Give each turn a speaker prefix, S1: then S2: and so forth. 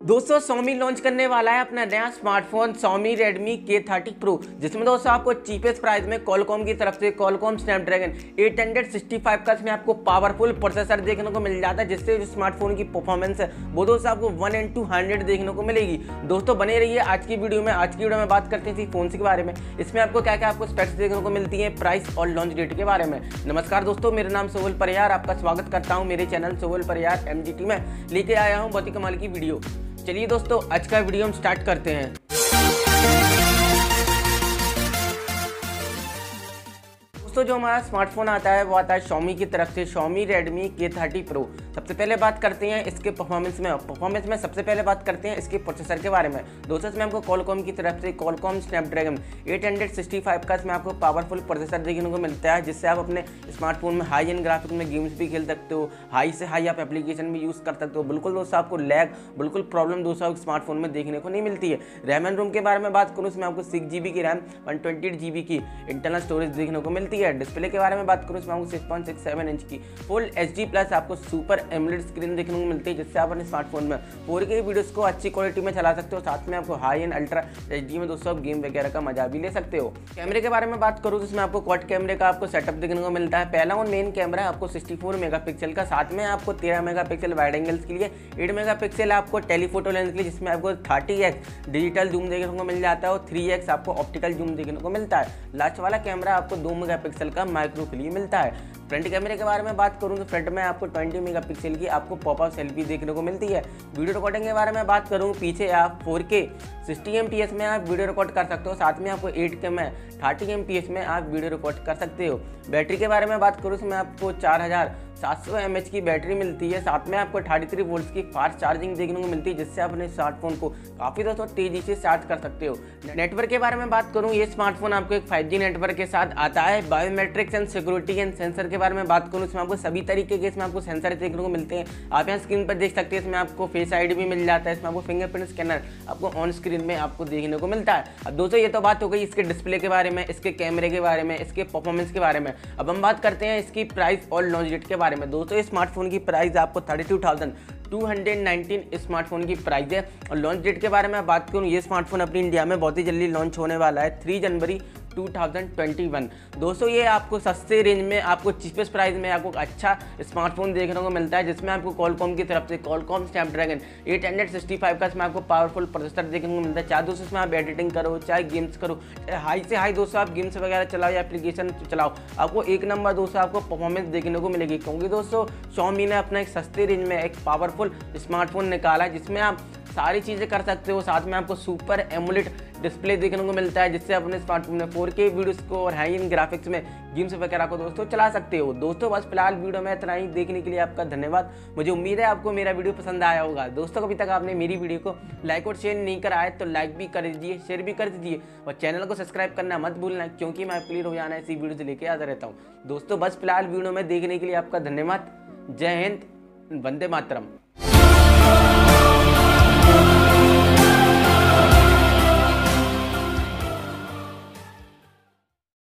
S1: दोस्तों Xiaomi launch करने वाला है अपना नया smartphone Xiaomi Redmi K30 Pro, जिसमें दोस्तों आपको चीपेस्ट प्राइस में Qualcomm की तरफ से Qualcomm Snapdragon 865 का इसमें आपको पावरफुल प्रोसेसर देखने को मिल जाता है, जिससे जो स्मार्टफोन की परफॉर्मेंस है वो दोस्तों आपको 1:100 देखने को मिलेगी। दोस्तों बने रहिए आज की वीडियो में। आज की वीडियो में बात करते हैं फोन के बारे में, इसमें आपको क्या क्या आपको स्पेक्स देखने को मिलती है, प्राइस और लॉन्च डेट के बारे में। नमस्कार दोस्तों, मेरा नाम सोहेल परियार, आपका स्वागत करता हूँ मेरे चैनल सोहेल परियार MGT में। लेके आया हूँ बहुत ही कमाल की वीडियो। चलिए दोस्तों आज का वीडियो हम स्टार्ट करते हैं। दोस्तों जो हमारा स्मार्टफोन आता है वो आता है Xiaomi की तरफ से Xiaomi Redmi K30 Pro। सबसे पहले बात करते हैं इसके परफॉर्मेंस में सबसे पहले बात करते हैं इसके प्रोसेसर के बारे में। दोस्तों इसमें आपको Qualcomm की तरफ से Qualcomm Snapdragon 865 का इसमें आपको पावरफुल प्रोसेसर देखने को मिलता है, जिससे आप अपने स्मार्टफोन में हाई एंड ग्राफिक्स में गेम्स भी खेल सकते हो, हाई से हाई आप एप्लीकेशन भी यूज़ कर सकते हो। बिल्कुल दोस्तों आपको लैग बिल्कुल प्रॉब्लम दोस्तों स्मार्टफोन में देखने को नहीं मिलती है। रैम एंड रोम के बारे में बात करूँ, इसमें आपको 6GB की रैम 128GB की इंटरनल स्टोरेज देखने को मिलती है। डिस्प्ले के बारे में बात करूँ, इसमें आपको 6.67 इंच की फुल HD+ आपको सुपर एमोलेड स्क्रीन देखने को मिलती है, जिससे आप अपने स्मार्टफोन में 4K वीडियोस को अच्छी क्वालिटी में चला सकते हो। साथ में आपको हाई एंड अल्ट्रा HD में दोस्तों आप गेम वगैरह का मजा भी ले सकते हो। कैमरे के बारे में बात करूँ तो इसमें आपको क्वाड कैमरे का आपको सेटअप देखने को मिलता है। पहला और मेन कैमरा है आपको 64 मेगापिक्सल का, साथ में आपको 13 मेगापिक्सल वाइड एंगल्स के लिए, 8 मेगापिक्सल आपको टेलीफोटो लेंस के लिए, जिसमें आपको 30x डिजिटल जूम देखने को मिल जाता है और 3x आपको ऑप्टिकल जूम देखने को मिलता है। लास्ट वाला कैमरा आपको 2 मेगापिक्सल का माइक्रो के लिए मिलता है। फ्रंट कैमरे के बारे में बात करूं तो फ्रंट में आपको 20 मेगापिक्सल की आपको पॉपअप सेल्फी देखने को मिलती है। वीडियो रिकॉर्डिंग के बारे में बात करूं, पीछे आप 4K 60 MPS में आप वीडियो रिकॉर्ड कर सकते हो, साथ में आपको 8K में 30 MPS में आप वीडियो रिकॉर्ड कर सकते हो। बैटरी के बारे में बात करूँ, इसमें आपको 4700 mAh की बैटरी मिलती है, साथ में आपको 33 वोल्ट की फास्ट चार्जिंग देखने को मिलती है, जिससे आप अपने स्मार्टफोन को काफ़ी दोस्तों तेजी से चार्ज कर सकते हो। नेटवर्क के बारे में बात करूँ, ये स्मार्टफोन आपको एक 5G नेटवर्क के साथ आता है। Biometrics and security and sensor के बारे में बात करूँ, इसमें आपको सभी तरीके के इसमें आपको सेंसर देखने को मिलते हैं। आप यहाँ स्क्रीन पर देख सकते हैं, इसमें आपको फेस ID भी मिल जाता है, इसमें आपको फिंगरप्रिंट स्कैनर आपको ऑन स्क्रीन में आपको देखने को मिलता है। अब दोस्तों ये तो बात हो गई इसके डिस्प्ले के बारे में, इसके कैमरे के बारे में, इसके परफॉर्मेंस के बारे में। अब हम बात करते हैं इसकी प्राइस और लॉन्च डेट के बारे में। दोस्तों इस स्मार्टफोन की प्राइस आपको 32,219 स्मार्टफोन की प्राइस है। और लॉन्च डेट के बारे में बात करूँ, ये स्मार्टफोन अपनी इंडिया में बहुत ही जल्दी लॉन्च होने वाला है 3 जनवरी 2021। दोस्तों ये आपको सस्ते रेंज में आपको चीपेस्ट प्राइस में आपको अच्छा स्मार्टफोन देखने को मिलता है, जिसमें आपको Qualcomm की तरफ से Qualcomm Snapdragon 865 का इसमें आपको पावरफुल प्रोसेसर देखने को मिलता है। चाहे दोस्तों इसमें आप एडिटिंग करो, चाहे गेम्स करो, चाहे हाई से हाई दोस्तों आप गेम्स वगैरह चलाओ या एप्लीकेशन चलाओ, आपको एक नंबर दोस्तों आपको परफॉर्मेंस देखने को मिलेगी। क्योंकि दोस्तों Xiaomi ने अपना एक सस्ते रेंज में एक पावरफुल स्मार्टफोन निकाला है, जिसमें आप सारी चीज़ें कर सकते हो। साथ में आपको सुपर एमोलेड डिस्प्ले देखने को मिलता है, जिससे अपने स्मार्टफोन में 4K वीडियोस को और हाई एंड ग्राफिक्स में गेम्स वगैरह को दोस्तों चला सकते हो। दोस्तों बस फिलहाल वीडियो में इतना ही। देखने के लिए आपका धन्यवाद। मुझे उम्मीद है आपको मेरा वीडियो पसंद आया होगा। दोस्तों अभी तक आपने मेरी वीडियो को लाइक और शेयर नहीं करा है तो लाइक भी कर दीजिए, शेयर भी कर दीजिए और चैनल को सब्सक्राइब करना मत भूलना, क्योंकि मैं आपके लिए रोजाना ऐसी वीडियो लेके आता रहता हूँ। दोस्तों बस फिलहाल वीडियो में देखने के लिए आपका धन्यवाद। जय हिंद, वंदे मातरम।